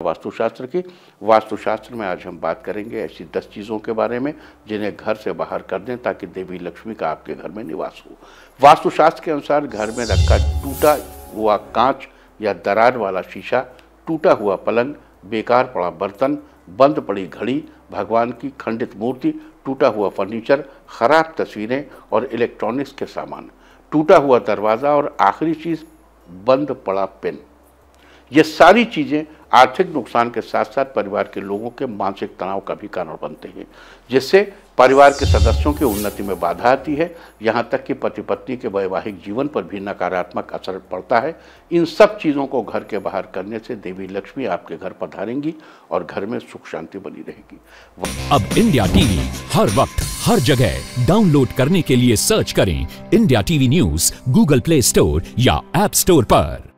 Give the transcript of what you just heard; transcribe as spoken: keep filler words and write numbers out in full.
वास्तुशास्त्र की। वास्तुशास्त्र में आज हम बात करेंगे ऐसी दस चीज़ों के बारे में जिन्हें घर से बाहर कर दें ताकि देवी लक्ष्मी का आपके घर में निवास हो। वास्तुशास्त्र के अनुसार घर में रखा टूटा हुआ कांच या दरार वाला शीशा, टूटा हुआ पलंग, बेकार पड़ा बर्तन, बंद पड़ी घड़ी, भगवान की खंडित मूर्ति, टूटा हुआ फर्नीचर, खराब तस्वीरें और इलेक्ट्रॉनिक्स के सामान, टूटा हुआ दरवाज़ा और आखिरी चीज़ बंद पड़ा पेन, ये सारी चीज़ें आर्थिक नुकसान के साथ साथ परिवार के लोगों के मानसिक तनाव का भी कारण बनते हैं, जिससे परिवार के सदस्यों की उन्नति में बाधा आती है। यहाँ तक कि पति पत्नी के वैवाहिक जीवन पर भी नकारात्मक असर पड़ता है। इन सब चीज़ों को घर के बाहर करने से देवी लक्ष्मी आपके घर पधारेंगी और घर में सुख शांति बनी रहेगी। अब इंडिया टीवी हर वक्त हर जगह डाउनलोड करने के लिए सर्च करें India TV news Google Play Store या ऐप स्टोर पर।